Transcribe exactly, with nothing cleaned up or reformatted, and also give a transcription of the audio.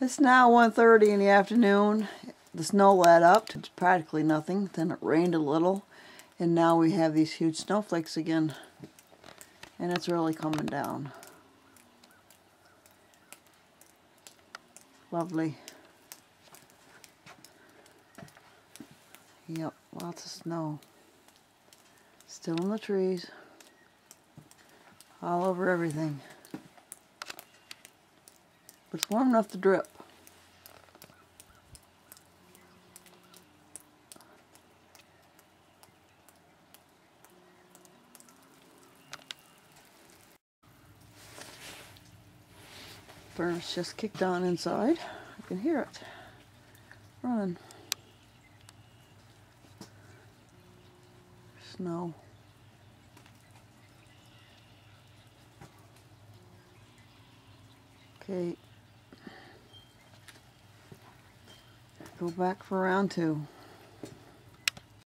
It's now one thirty in the afternoon. The snow let up to practically nothing. Then it rained a little. And now we have these huge snowflakes again. And it's really coming down. Lovely. Yep, lots of snow. Still in the trees. All over everything. But it's warm enough to drip. Furnace just kicked on inside. I can hear it running. Snow. Okay. Go back for round two.